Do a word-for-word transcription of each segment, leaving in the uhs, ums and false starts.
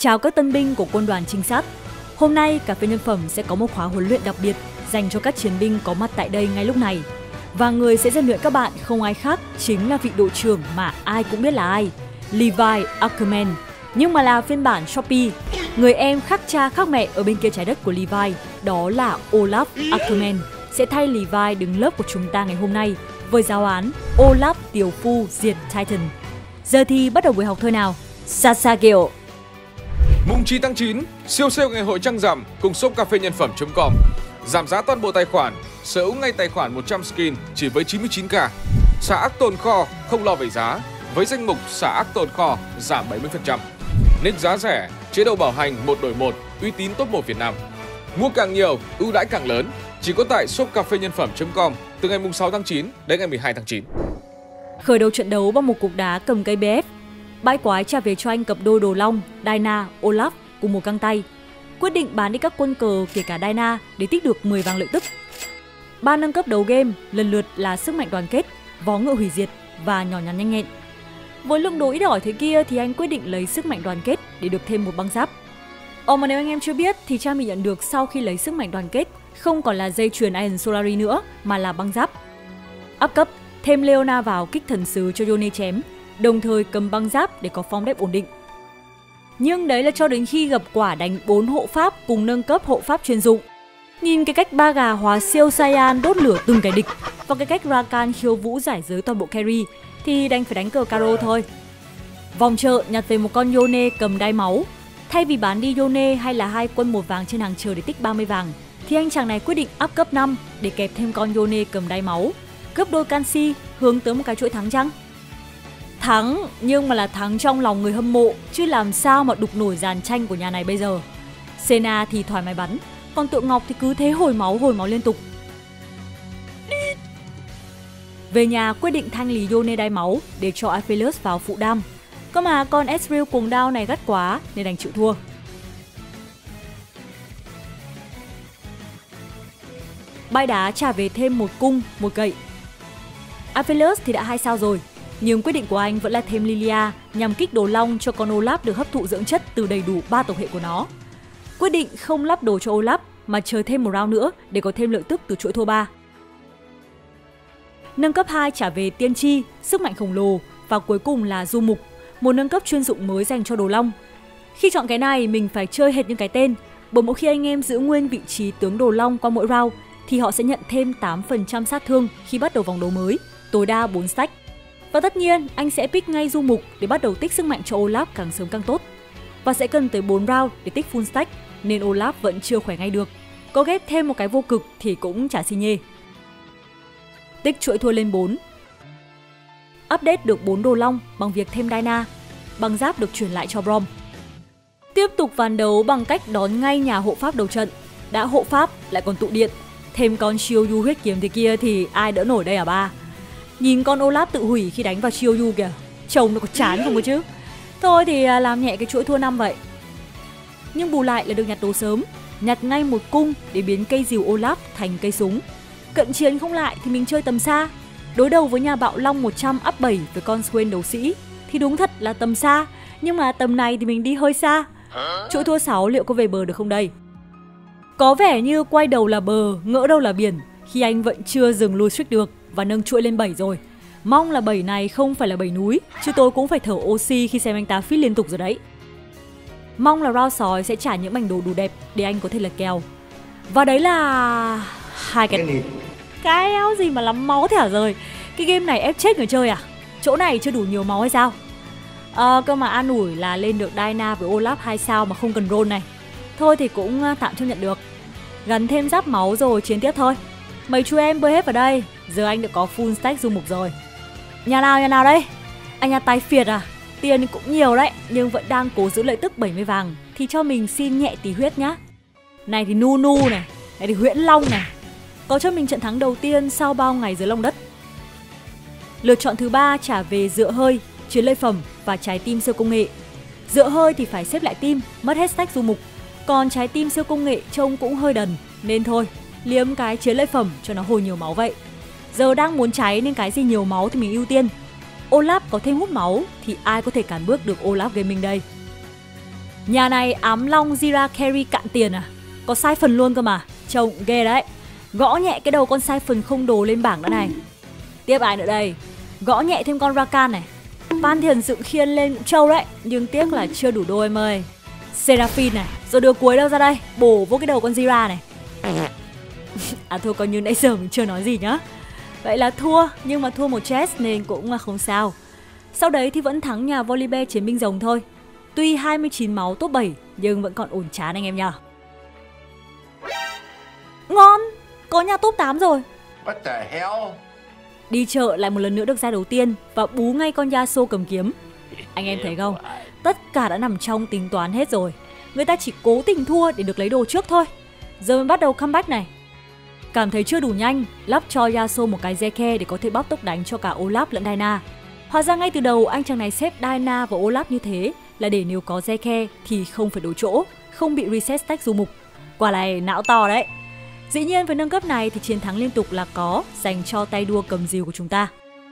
Chào các tân binh của quân đoàn trinh sát. Hôm nay cà phê nhân phẩm sẽ có một khóa huấn luyện đặc biệt dành cho các chiến binh có mặt tại đây ngay lúc này. Và người sẽ rèn luyện các bạn không ai khác chính là vị đội trưởng mà ai cũng biết là ai, Levi Ackerman, nhưng mà là phiên bản Shopee. Người em khác cha khác mẹ ở bên kia trái đất của Levi, đó là Olaf Ackerman, sẽ thay Levi đứng lớp của chúng ta ngày hôm nay với giáo án Olaf Tiều Phu diệt Titan. Giờ thì bắt đầu buổi học thôi nào. Sasageo. Mùng chín tháng chín, siêu sale ngày hội trăng rằm cùng shop cà phê nhân phẩm chấm com. Giảm giá toàn bộ tài khoản, sở hữu ngay tài khoản một trăm skin chỉ với chín mươi chín k. Xả ác tồn kho, không lo về giá. Với danh mục xả ác tồn kho giảm bảy mươi phần trăm. Nick giá rẻ, chế độ bảo hành một đổi một, uy tín top một Việt Nam. Mua càng nhiều, ưu đãi càng lớn. Chỉ có tại shop cà phê nhân phẩm chấm com từ ngày sáu tháng chín đến ngày mười hai tháng chín. Khởi đầu trận đấu bằng một cục đá cầm cây bê ép. Bãi quái trả về cho anh cặp đôi đồ long, Dyna, Olaf cùng một găng tay. Quyết định bán đi các quân cờ kể cả Dyna để tích được mười vàng lợi tức. Ba nâng cấp đầu game lần lượt là sức mạnh đoàn kết, vó ngựa hủy diệt và nhỏ nhắn nhanh nhẹn. Với lượng đồ ít ỏi thế kia thì anh quyết định lấy sức mạnh đoàn kết để được thêm một băng giáp. Ồ mà nếu anh em chưa biết thì trang bị nhận được sau khi lấy sức mạnh đoàn kết không còn là dây chuyền Iron Solari nữa mà là băng giáp. Up cấp, thêm Leona vào kích thần sứ cho Yone chém, đồng thời cầm băng giáp để có form đẹp ổn định. Nhưng đấy là cho đến khi gặp quả đánh bốn hộ pháp cùng nâng cấp hộ pháp chuyên dụng. Nhìn cái cách ba gà hóa siêu Saiyan đốt lửa từng kẻ địch và cái cách Rakan khiêu vũ giải giới toàn bộ carry thì đành phải đánh cờ caro thôi. Vòng chợ nhặt về một con Yone cầm đai máu. Thay vì bán đi Yone hay là hai quân một vàng trên hàng chờ để tích ba mươi vàng thì anh chàng này quyết định up cấp năm để kẹp thêm con Yone cầm đai máu. Gấp đôi canxi hướng tới một cái chuỗi thắng chăng? Thắng, nhưng mà là thắng trong lòng người hâm mộ, chứ làm sao mà đục nổi dàn tranh của nhà này bây giờ. Senna thì thoải mái bắn, còn Tượng Ngọc thì cứ thế hồi máu hồi máu liên tục. Về nhà quyết định thanh lý Yone đai máu để cho Aphelios vào phụ đam. Cơ mà con Ezreal cùng đao này gắt quá nên đành chịu thua. Bãi đá trả về thêm một cung, một gậy. Aphelios thì đã hai sao rồi, nhưng quyết định của anh vẫn là thêm Lilia nhằm kích đồ long cho con Olaf được hấp thụ dưỡng chất từ đầy đủ ba tộc hệ của nó. Quyết định không lắp đồ cho Olaf mà chờ thêm một round nữa để có thêm lợi tức từ chuỗi thua ba. Nâng cấp hai trả về tiên tri, sức mạnh khổng lồ và cuối cùng là du mục, một nâng cấp chuyên dụng mới dành cho đồ long. Khi chọn cái này mình phải chơi hệt những cái tên, bởi mỗi khi anh em giữ nguyên vị trí tướng đồ long qua mỗi round thì họ sẽ nhận thêm tám phần trăm sát thương khi bắt đầu vòng đấu mới, tối đa bốn stack. Và tất nhiên, anh sẽ pick ngay du mục để bắt đầu tích sức mạnh cho Olaf càng sớm càng tốt. Và sẽ cần tới bốn round để tích full stack, nên Olaf vẫn chưa khỏe ngay được. Có ghép thêm một cái vô cực thì cũng chả xi nhê. Tích chuỗi thua lên bốn. Update được bốn đồ long bằng việc thêm Dyna. Băng giáp được chuyển lại cho Braum. Tiếp tục ván đấu bằng cách đón ngay nhà hộ pháp đầu trận. Đã hộ pháp lại còn tụ điện. Thêm con Chiyoyu huyết kiếm thế kia thì ai đỡ nổi đây à ba. Nhìn con Olaf tự hủy khi đánh vào Chiyoyu kìa. Chồng nó có chán không cơ chứ. Thôi thì làm nhẹ cái chuỗi thua năm vậy. Nhưng bù lại là được nhặt đồ sớm. Nhặt ngay một cung để biến cây rìu Olaf thành cây súng. Cận chiến không lại thì mình chơi tầm xa. Đối đầu với nhà bạo long một trăm up bảy với con Swain đấu sĩ thì đúng thật là tầm xa. Nhưng mà tầm này thì mình đi hơi xa. Chuỗi thua sáu liệu có về bờ được không đây? Có vẻ như quay đầu là bờ, ngỡ đâu là biển khi anh vẫn chưa dừng lui streak được và nâng chuỗi lên bảy rồi. Mong là bảy này không phải là bảy núi, chứ tôi cũng phải thở oxy khi xem anh ta feed liên tục rồi đấy. Mong là round sói sẽ trả những mảnh đồ đủ đẹp để anh có thể lật kèo. Và đấy là... hai cái... Cái, cái éo gì mà lắm máu thế hả rồi? Cái game này ép chết người chơi à? Chỗ này chưa đủ nhiều máu hay sao? À, cơ mà an ủi là lên được Dyna với Olaf hai sao mà không cần roll này. Thôi thì cũng tạm chấp nhận được. Gắn thêm giáp máu rồi chiến tiếp thôi. Mấy chú em bơi hết vào đây. Giờ anh đã có full stack du mục rồi. Nhà nào nhà nào đây? Anh nhà tài phiệt à? Tiền cũng nhiều đấy, nhưng vẫn đang cố giữ lợi tức bảy mươi vàng. Thì cho mình xin nhẹ tí huyết nhá. Này thì Nu Nu này, này thì Huyễn Long này. Có cho mình trận thắng đầu tiên sau bao ngày dưới lòng đất. Lựa chọn thứ ba trả về dựa hơi, chiến lợi phẩm và trái tim siêu công nghệ. Dựa hơi thì phải xếp lại tim, mất hết stack du mục. Còn trái tim siêu công nghệ trông cũng hơi đần, nên thôi, liếm cái chiến lợi phẩm cho nó hồi nhiều máu vậy. Giờ đang muốn cháy nên cái gì nhiều máu thì mình ưu tiên. Olaf có thêm hút máu thì ai có thể cản bước được Olaf Gaming đây. Nhà này ám long Jira carry cạn tiền à? Có sai phần luôn cơ mà. Trông ghê đấy. Gõ nhẹ cái đầu con sai phần không đồ lên bảng nữa này. Tiếp ai nữa đây? Gõ nhẹ thêm con Rakan này. Pantheon dựng khiên lên cũng trâu đấy, nhưng tiếc là chưa đủ đôi em ơi. Seraphine này. Rồi đưa cuối đâu ra đây? Bổ vô cái đầu con Jira này. À thôi, coi như nãy giờ mình chưa nói gì nhá. Vậy là thua, nhưng mà thua một chess nên cũng là không sao. Sau đấy thì vẫn thắng nhà Volibear chiến binh rồng thôi. Tuy hai mươi chín máu top bảy nhưng vẫn còn ổn chán anh em nhờ. Ngon, có nhà top tám rồi. What the hell? Đi chợ lại một lần nữa được ra đầu tiên và bú ngay con Yasuo cầm kiếm. Anh em thấy không? Tất cả đã nằm trong tính toán hết rồi. Người ta chỉ cố tình thua để được lấy đồ trước thôi. Giờ mới bắt đầu comeback này. Cảm thấy chưa đủ nhanh, lắp cho Yasuo một cái Zeke để có thể bóc tốc đánh cho cả Olaf lẫn Diana. Hóa ra ngay từ đầu anh chàng này xếp Diana và Olaf như thế là để nếu có Zeke thì không phải đổi chỗ, không bị reset stack du mục. Quả này não to đấy. Dĩ nhiên với nâng cấp này thì chiến thắng liên tục là có, dành cho tay đua cầm rìu của chúng ta.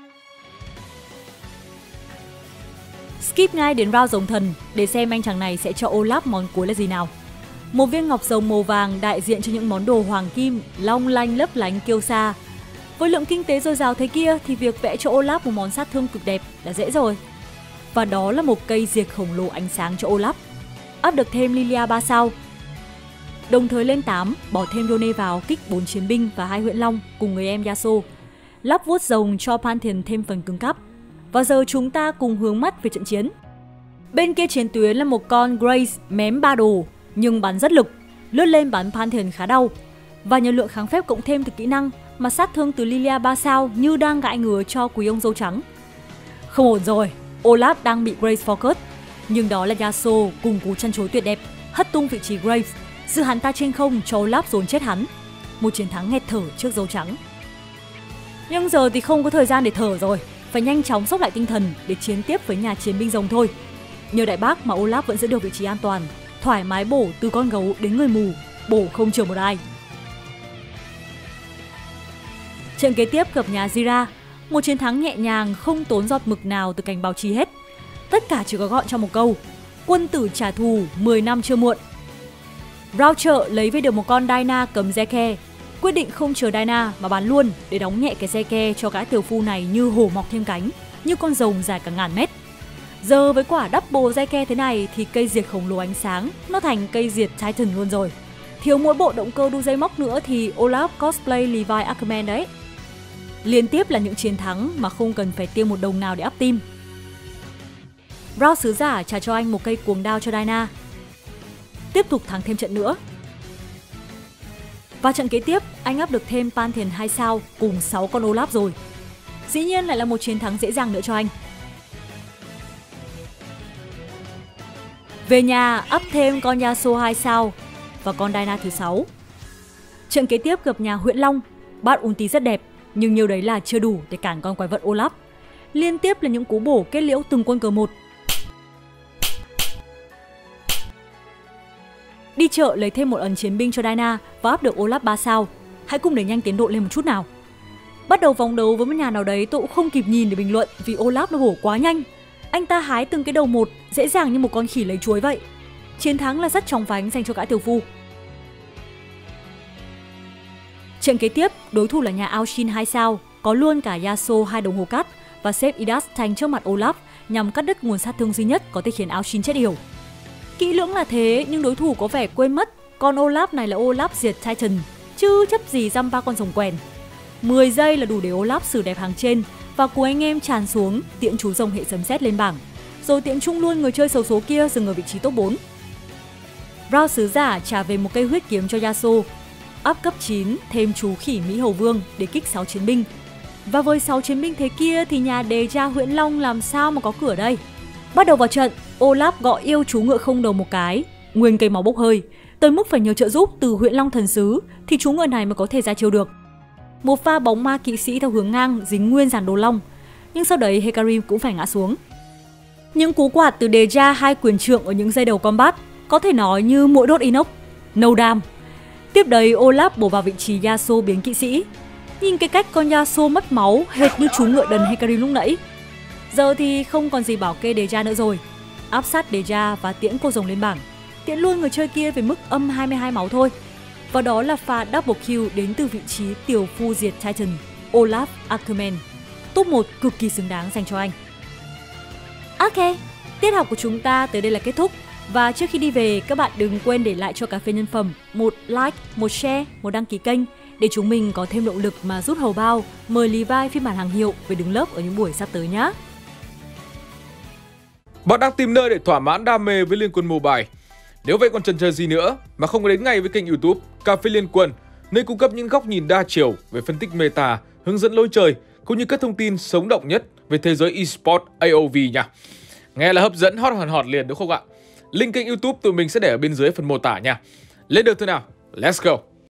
Skip ngay đến round rồng thần để xem anh chàng này sẽ cho Olaf món cuối là gì nào. Một viên ngọc rồng màu vàng đại diện cho những món đồ hoàng kim, long lanh lấp lánh kiêu sa. Với lượng kinh tế dồi dào thế kia thì việc vẽ cho Olaf một món sát thương cực đẹp là dễ rồi. Và đó là một cây diệt khổng lồ ánh sáng cho Olaf. Up được thêm Lilia ba sao. Đồng thời lên tám, bỏ thêm Yone vào kích bốn chiến binh và hai huyễn long cùng người em Yasuo. Lắp vuốt rồng cho Pantheon thêm phần cứng cáp. Và giờ chúng ta cùng hướng mắt về trận chiến. Bên kia chiến tuyến là một con Grace mém ba đồ nhưng bắn rất lực, lướt lên bắn Pantheon khá đau. Và nhờ lượng kháng phép cộng thêm từ kỹ năng mà sát thương từ Lilia ba sao như đang gãi ngứa cho quý ông dâu trắng. Không ổn rồi, Olaf đang bị Grace focus. Nhưng đó là Yasuo cùng cú chăn chối tuyệt đẹp, hất tung vị trí Grace, giữ hắn ta trên không cho Olaf dồn chết hắn. Một chiến thắng nghẹt thở trước dâu trắng. Nhưng giờ thì không có thời gian để thở rồi, phải nhanh chóng xốc lại tinh thần để chiến tiếp với nhà chiến binh rồng thôi. Nhờ đại bác mà Olaf vẫn giữ được vị trí an toàn, thoải mái bổ từ con gấu đến người mù, bổ không chừa một ai. Trận kế tiếp gặp nhà Jira, một chiến thắng nhẹ nhàng không tốn giọt mực nào từ cành báo chí hết. Tất cả chỉ có gọn trong một câu: quân tử trả thù mười năm chưa muộn. Round chợ lấy về được một con Diana cầm Zeke, quyết định không chờ Diana mà bán luôn để đóng nhẹ cái Zeke cho gã tiểu phu này như hổ mọc thêm cánh, như con rồng dài cả ngàn mét. Giờ với quả double Zeke thế này thì cây diệt khổng lồ ánh sáng nó thành cây diệt Titan luôn rồi. Thiếu mỗi bộ động cơ đu dây móc nữa thì Olaf cosplay Levi Ackerman đấy. Liên tiếp là những chiến thắng mà không cần phải tiêu một đồng nào để up team. Round sứ giả trả cho anh một cây cuồng đao cho Diana. Tiếp tục thắng thêm trận nữa. Và trận kế tiếp anh up được thêm Pantheon hai sao cùng sáu con Olaf rồi. Dĩ nhiên lại là một chiến thắng dễ dàng nữa cho anh. Về nhà up thêm con Yasuo hai sao và con Diana thứ sáu. Trận kế tiếp gặp nhà Huyễn Long, bắt ulti rất đẹp nhưng nhiều đấy là chưa đủ để cản con quái vật Olaf. Liên tiếp là những cú bổ kết liễu từng quân cờ một. Đi chợ lấy thêm một ấn chiến binh cho Diana và up được Olaf ba sao. Hãy cùng đẩy nhanh tiến độ lên một chút nào. Bắt đầu vòng đấu với một nhà nào đấy tôi cũng không kịp nhìn để bình luận vì Olaf nó bổ quá nhanh. Anh ta hái từng cái đầu một dễ dàng như một con khỉ lấy chuối vậy. Chiến thắng là rất chóng vánh dành cho gã tiểu phu. Trận kế tiếp, đối thủ là nhà Aoshin hai sao, có luôn cả Yasuo hai đồng hồ cắt và xếp Idas thành trước mặt Olaf nhằm cắt đứt nguồn sát thương duy nhất có thể khiến Aoshin chết yểu. Kỹ lưỡng là thế nhưng đối thủ có vẻ quên mất con Olaf này là Olaf diệt Titan, chứ chấp gì dăm ba con rồng quèn. mười giây là đủ để Olaf xử đẹp hàng trên và của anh em tràn xuống tiễn chú rồng hệ sấm sét lên bảng, rồi tiễn chung luôn người chơi xấu số kia dừng ở vị trí top bốn. Round sứ giả trả về một cây huyết kiếm cho Yasuo, up cấp chín thêm chú khỉ Mỹ Hầu Vương để kích sáu chiến binh. Và với sáu chiến binh thế kia thì nhà Deja Huyễn Long làm sao mà có cửa đây. Bắt đầu vào trận, Olaf gọi yêu chú ngựa không đầu một cái, nguyên cây máu bốc hơi, tới mức phải nhờ trợ giúp từ Huyễn Long thần sứ thì chú ngựa này mới có thể ra chiêu được. Một pha bóng ma kỵ sĩ theo hướng ngang dính nguyên dàn đồ long, nhưng sau đấy Hecarim cũng phải ngã xuống. Những cú quạt từ Deja hai quyền trượng ở những giây đầu combat có thể nói như mũi đốt inox, no damn. Tiếp đấy Olaf bổ vào vị trí Yasuo biến kỵ sĩ. Nhìn cái cách con Yasuo mất máu hệt như chú ngựa đần Hecarim lúc nãy. Giờ thì không còn gì bảo kê Deja nữa rồi. áp sát Deja và tiễn cô rồng lên bảng. Tiễn luôn người chơi kia về mức âm hai mươi hai máu thôi. Và đó là pha double kill đến từ vị trí tiểu phu diệt Titan, Olaf Ackerman. Top một cực kỳ xứng đáng dành cho anh. Ok, tiết học của chúng ta tới đây là kết thúc. Và trước khi đi về, các bạn đừng quên để lại cho Cà phê Nhân Phẩm một like, một share, một đăng ký kênh để chúng mình có thêm động lực mà rút hầu bao, mời Levi phiên bản hàng hiệu về đứng lớp ở những buổi sắp tới nhé. Bạn đang tìm nơi để thỏa mãn đam mê với Liên Quân Mobile. Nếu vậy còn chần chờ gì nữa mà không đến ngay với kênh YouTube Cà phê Liên Quân, nơi cung cấp những góc nhìn đa chiều về phân tích meta, hướng dẫn lối chơi cũng như các thông tin sống động nhất về thế giới eSports a o vê nha. Nghe là hấp dẫn, hot hòn hot liền đúng không ạ? Link kênh YouTube tụi mình sẽ để ở bên dưới phần mô tả nha. Lên được thôi nào, let's go!